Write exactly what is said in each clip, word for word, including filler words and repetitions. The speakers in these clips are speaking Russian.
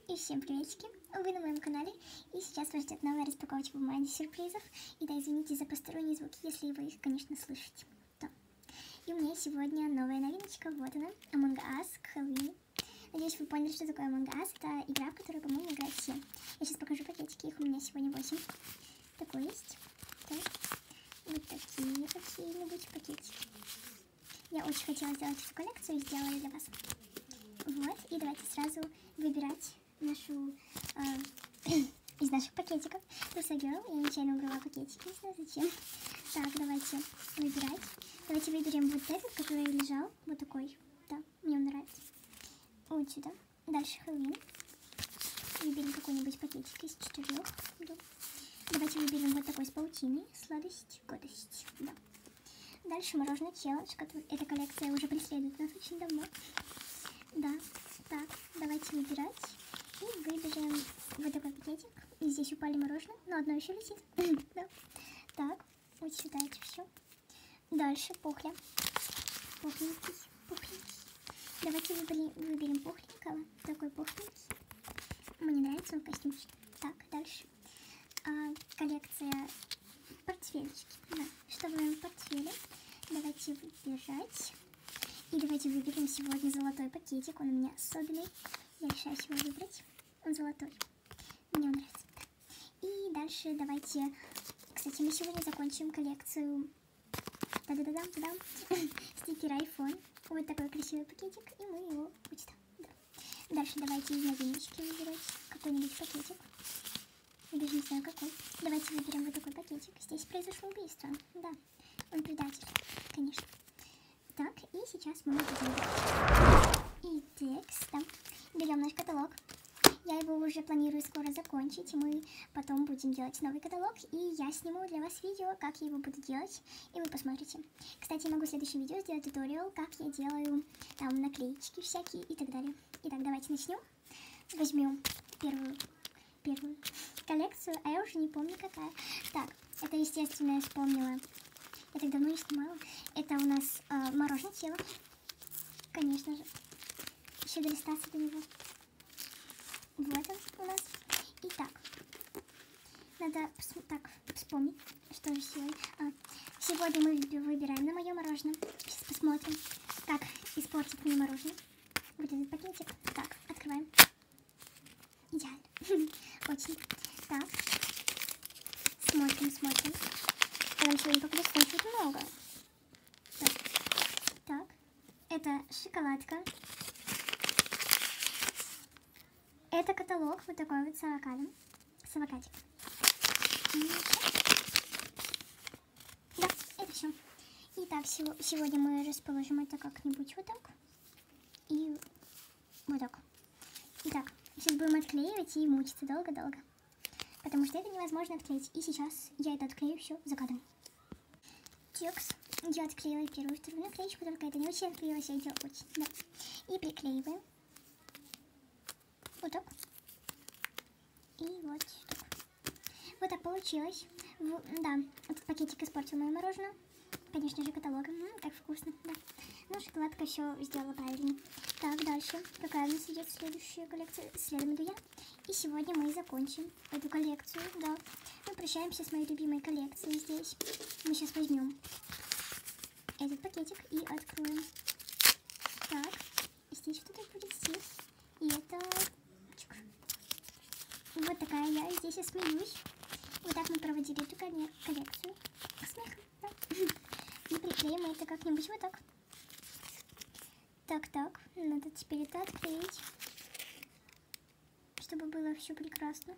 И всем приветики, вы на моем канале, и сейчас вас ждет новая распаковочка в команде сюрпризов. И да, извините за посторонние звуки, если вы их, конечно, слышите. Да. И у меня сегодня новая новиночка, вот она, Among Us к Хэллоуину. Надеюсь, вы поняли, что такое Among Us. Это игра, в которую, по-моему, играют все. Я сейчас покажу пакетики, их у меня сегодня восемь. Такой есть. Так. Вот такие какие-нибудь пакетики. Я очень хотела сделать эту коллекцию и сделала ее для вас. Вот, и давайте сразу выбирать нашу э, из наших пакетиков. Туса Girl. Я нечаянно убрала пакетики, не знаю зачем. Так, давайте выбирать. Давайте выберем вот этот, который лежал. Вот такой. Да, мне он нравится. Вот сюда. Дальше Хэллоуин. Выберем какой-нибудь пакетик из четырех. Да. Давайте выберем вот такой с паутиной. Сладость, гадость. Да. Дальше мороженое челлендж, который эта коллекция уже преследует нас очень давно. Да, так, давайте выбирать. И выберем вот такой пакетик. И здесь упали мороженое, но одно еще летит. Да. Так, вот сюда это все. Дальше пухля. Пухленький, пухленький. Давайте выберем, выберем пухленького. Такой пухленький. Мне нравится он костюмчик. Так, дальше. А, коллекция портфельчики. Да, что в моем портфеле? Давайте выбирать. И давайте выберем сегодня золотой пакетик. Он у меня особенный. Я решаюсь его выбрать. Он золотой. Мне он нравится. И дальше давайте... Кстати, мы сегодня закончим коллекцию... Та-да-да-дам-та-дам. Стикер iPhone. Вот такой красивый пакетик. И мы его вычитаем. Да. Дальше давайте из новиночки выбирать какой-нибудь пакетик. Я даже не знаю какой. Давайте выберем вот такой пакетик. Здесь произошло убийство. Да. Он предатель. Конечно. Так, и сейчас мы будем и текст, да. Берем наш каталог. Я его уже планирую скоро закончить, и мы потом будем делать новый каталог, и я сниму для вас видео, как я его буду делать, и вы посмотрите. Кстати, я могу в следующем видео сделать туториал, как я делаю там наклеечки всякие и так далее. Итак, давайте начнем. Возьмем первую, первую коллекцию, а я уже не помню какая. Так, это, естественно, я вспомнила. Я так давно не снимала. Это у нас э, мороженое тело. Конечно же. Еще долистаться до него. Вот он у нас. Итак. Надо так вспомнить, что же сегодня. А, сегодня мы выбираем на мое мороженое. Сейчас посмотрим, как испортить мне мороженое. Вот этот пакетик. Так, открываем. Идеально. Очень. Так. Смотрим, смотрим. Я вам сегодня попадется чуть много. Так. Так. Это шоколадка. Это каталог. Вот такой вот с авокадом. С авокадик. Да, это все. Итак, сегодня мы расположим это как-нибудь вот так. И вот так. Итак, сейчас будем отклеивать и мучиться долго-долго. Потому что это невозможно отклеить. И сейчас я это отклею все за кадром. Текст. Я отклеила первую, вторую наклеечку, только это не очень отклеилась, я ее очень. Да. И приклеиваем. Вот так. И вот так. Вот так получилось. В, да, этот пакетик испортил мое мороженое. Конечно же, каталогом. М-м, как вкусно, да. Ну, шоколадка все сделала правильно. Так, дальше. Какая у нас идет следующая коллекция? Следом иду я. И сегодня мы закончим эту коллекцию, да. Мы прощаемся с моей любимой коллекцией здесь. Мы сейчас возьмем этот пакетик и откроем. Так, здесь что-то будет здесь. И это... Вот такая я здесь и смеюсь. Вот так мы проводили эту коллекцию. Смехом, да. И приклеим это как-нибудь вот так. Так, так, надо теперь это отклеить, чтобы было все прекрасно.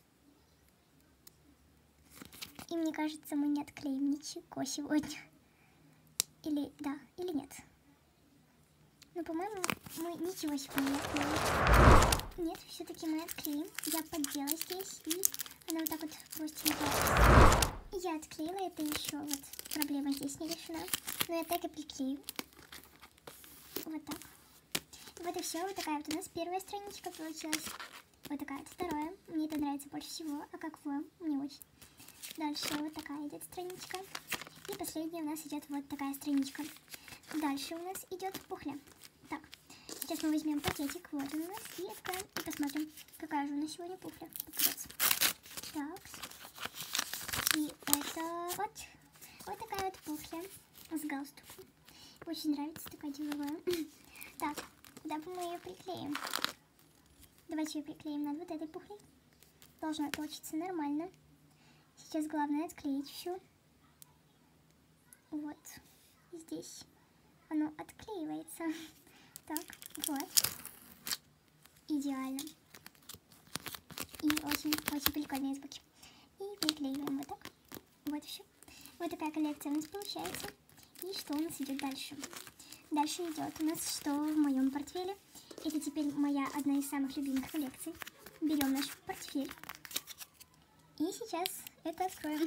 И мне кажется, мы не отклеим ничего сегодня. Или да, или нет. Но, по-моему, мы ничего сегодня не отклеим. Нет, все-таки мы отклеим. Я поддела здесь, и она вот так вот простенько. Я отклеила, это еще вот проблема здесь не решена. Но я так и приклею. Вот так. Вот и все. Вот такая вот у нас первая страничка получилась. Вот такая вот вторая. Мне это нравится больше всего. А как вам? Мне очень. Дальше вот такая идет страничка. И последняя у нас идет вот такая страничка. Дальше у нас идет пухля. Так, сейчас мы возьмем пакетик, вот он у нас, и откроем, и посмотрим, какая же у нас сегодня пуфля попадется. Так, и это вот, вот такая вот пуфля с галстуком. Очень нравится, такая деловая. Так, куда бы мы ее приклеим? Давайте ее приклеим над вот этой пуфлей. Должно получиться нормально. Сейчас главное отклеить все. Вот здесь оно отклеивается. Так, вот. Идеально. И очень-очень прикольные звуки. И приклеиваем вот так. Вот все. Вот такая коллекция у нас получается. И что у нас идет дальше? Дальше идет у нас, что в моем портфеле. Это теперь моя одна из самых любимых коллекций. Берем наш портфель. И сейчас это откроем.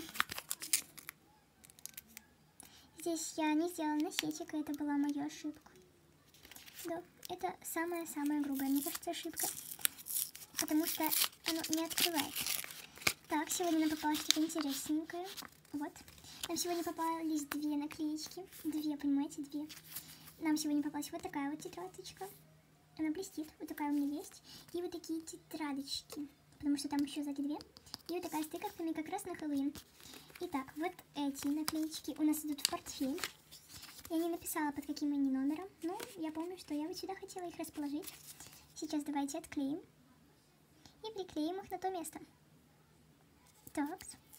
Здесь я не сделала насечек, и это была моя ошибка. Да, это самая-самая грубая, мне кажется, ошибка. Потому что оно не открывается. Так, сегодня нам попалось что-то интересненькое. Вот. Нам сегодня попались две наклеечки. Две, понимаете, две. Нам сегодня попалась вот такая вот тетрадочка. Она блестит. Вот такая у меня есть. И вот такие тетрадочки. Потому что там еще сзади две. И вот такая с тыковками как раз на Хэллоуин. Итак, вот эти наклеечки у нас идут в портфель. Я не написала, под каким они номером. Но я помню, что я вот сюда хотела их расположить. Сейчас давайте отклеим. И приклеим их на то место. Так.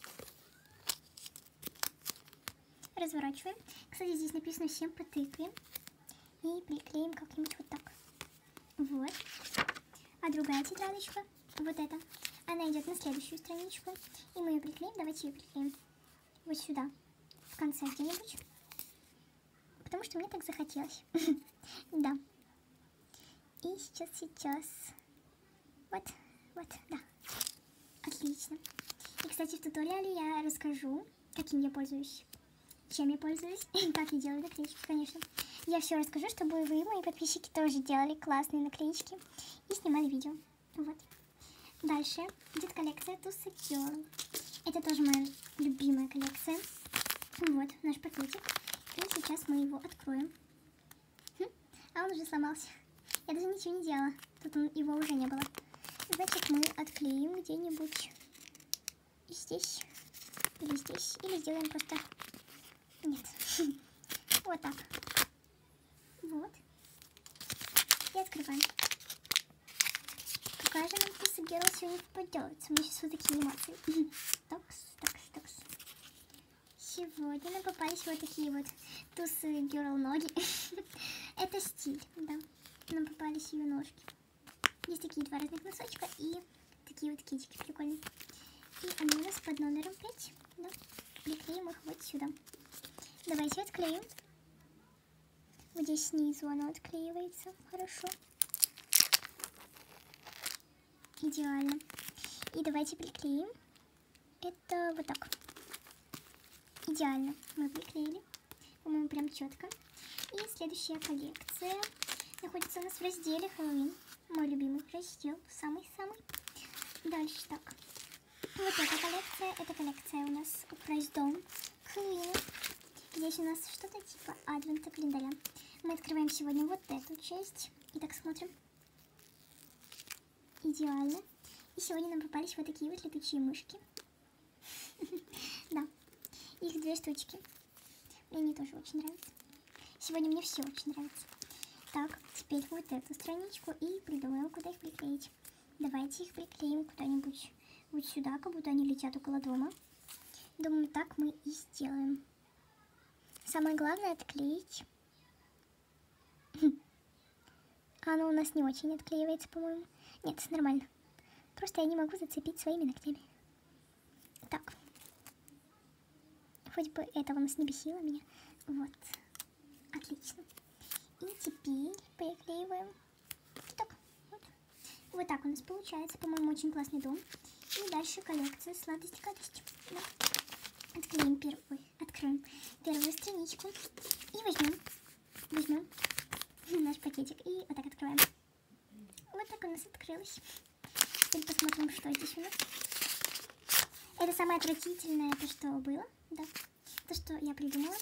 Разворачиваем. Кстати, здесь написано всем по тыкве. И приклеим как-нибудь вот так. Вот. А другая тетрадочка, вот эта, она идет на следующую страничку. И мы ее приклеим. Давайте ее приклеим вот сюда, в конце где-нибудь. Потому что мне так захотелось. Да. И сейчас, сейчас. Вот, вот, да. Отлично. И, кстати, в туториале я расскажу, каким я пользуюсь, чем я пользуюсь, и как я делаю наклеечки, конечно. Я все расскажу, чтобы вы, мои подписчики, тоже делали классные наклеечки и снимали видео. Вот. Дальше идет коллекция Tussa Girl. Это тоже моя любимая коллекция. Вот наш пакетик. И сейчас мы его откроем. Хм, а он уже сломался. Я даже ничего не делала. Тут он, его уже не было. Значит, мы отклеим где-нибудь здесь. Или здесь. Или сделаем просто... Нет. Вот так. Вот. И открываем. Какая же нам Tussa Girl сегодня попадется? У меня сейчас вот такие эмоции. Такс, такс, такс. Сегодня нам попались вот такие вот Tussa Girl ноги. Это стиль, да. Нам попались ее ножки. Есть такие два разных носочка и такие вот китики прикольные. И они у нас под номером пять. Да. Приклеим их вот сюда. Давайте отклеим. Вот здесь снизу оно отклеивается. Хорошо. Идеально. И давайте приклеим. Это вот так. Идеально. Мы приклеили. По-моему, прям четко. И следующая коллекция находится у нас в разделе Хэллоуин. Мой любимый раздел. Самый-самый. Дальше так. Вот эта коллекция. Эта коллекция у нас Price Dome к Хэллоуину. Здесь у нас что-то типа адвента календаря. Мы открываем сегодня вот эту часть. Итак, смотрим. Идеально. И сегодня нам попались вот такие вот летучие мышки. Да. Их две штучки. Мне они тоже очень нравятся. Сегодня мне все очень нравится. Так, теперь вот эту страничку и придумаем, куда их приклеить. Давайте их приклеим куда-нибудь вот сюда, как будто они летят около дома. Думаю, так мы и сделаем. Самое главное отклеить. Оно у нас не очень отклеивается, по-моему. Нет, нормально. Просто я не могу зацепить своими ногтями. Так. Хоть бы этого у нас не бесило меня. Вот. Отлично. И теперь приклеиваем. Так. Вот. Вот так у нас получается. По-моему, очень классный дом. И дальше коллекция сладость-гадость. Да. Отклеим первую. Ой, откроем первую страничку. И возьмем. Возьмем наш пакетик. И вот так открываем. Вот так у нас открылось. Теперь посмотрим, что здесь у нас. Это самое отвратительное, то, что было. Да. То, что я придумала.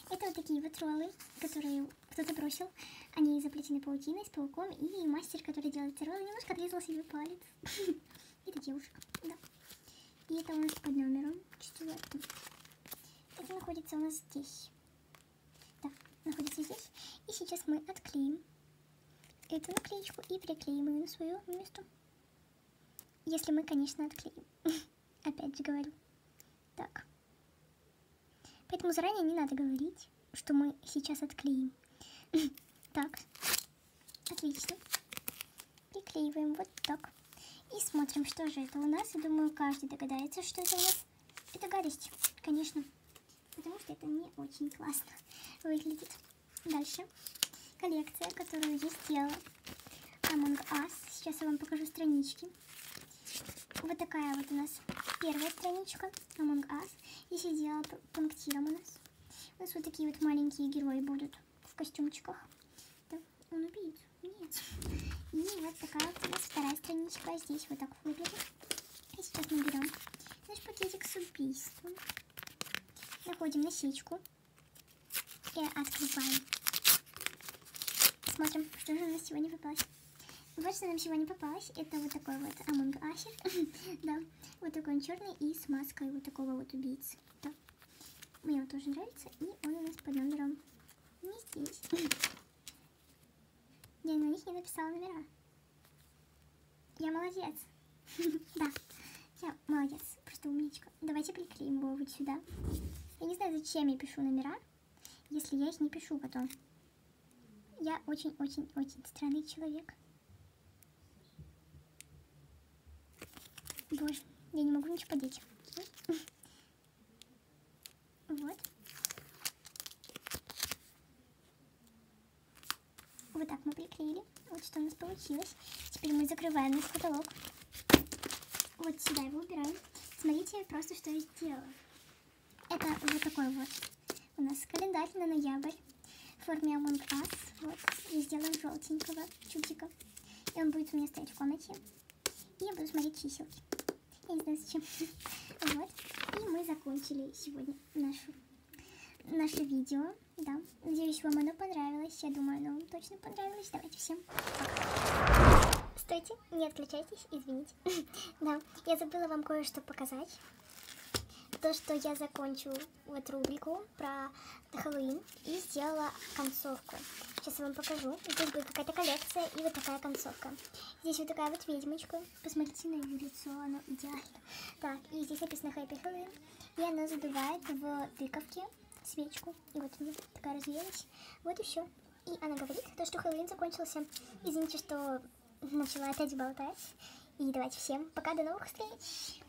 Это вот такие вот роллы, которые кто-то бросил. Они заплетены паутиной с пауком, и мастер, который делает эти роллы, немножко отрезал себе палец. Это девушка, да. И это у нас под номером четвертым. Это находится у нас здесь. Да, находится здесь. И сейчас мы отклеим эту наклеечку и приклеим ее на свое место. Если мы, конечно, отклеим. Опять же говорю. Так. Поэтому заранее не надо говорить, что мы сейчас отклеим. Так. Отлично. Приклеиваем вот так. И смотрим, что же это у нас. Я думаю, каждый догадается, что это у нас. Это гадость, конечно. Потому что это не очень классно выглядит. Дальше. Коллекция, которую я сделала. Among Us. Сейчас я вам покажу странички. Вот такая вот у нас первая страничка. Among Us. Здесь я сделала пунктиром у нас. У нас вот такие вот маленькие герои будут в костюмчиках. Да, он убийца. Нет. И вот такая вот у нас вторая страничка. Здесь вот так выглядит. И сейчас мы берем наш пакетик с убийством. Находим насечку. И открываем. Смотрим, что же у нас сегодня попалось. Вот что нам сегодня попалось. Это вот такой вот Among Us. Да. Вот такой он черный и с маской вот такого вот убийцы. Да. Мне он тоже нравится. И он у нас под номером не здесь. Я на них не написала номера. Я молодец. Да. Я молодец. Просто умничка. Давайте приклеим его вот сюда. Я не знаю, зачем я пишу номера, если я их не пишу потом. Я очень-очень-очень странный человек. Боже, я не могу ничего подеть. Вот. Вот так мы приклеили. Вот что у нас получилось. Теперь мы закрываем наш потолок. Вот сюда его убираем. Смотрите просто, что я сделала. Это вот такой вот у нас календарь на ноябрь в форме Among Us. Вот. Я сделала желтенького чудика. И он будет у меня стоять в комнате. И я буду смотреть чиселки. Я не знаю зачем. Вот. И мы закончили сегодня нашу, наше видео. Да. Надеюсь, вам оно понравилось. Я думаю, оно вам точно понравилось. Давайте всем пока. Стойте, не отключайтесь, извините. Да, я забыла вам кое-что показать. То, что я закончу вот рубрику про Хэллоуин и сделала концовку. Сейчас я вам покажу. Здесь будет какая-то коллекция и вот такая концовка. Здесь вот такая вот ведьмочка. Посмотрите на ее лицо, оно идеально. Так, и здесь написано Happy Halloween. И она задувает в тыковке свечку. И вот она такая развеялась. Вот и все. И она говорит, то, что Хэллоуин закончился. Извините, что начала опять болтать. И давайте всем пока, до новых встреч!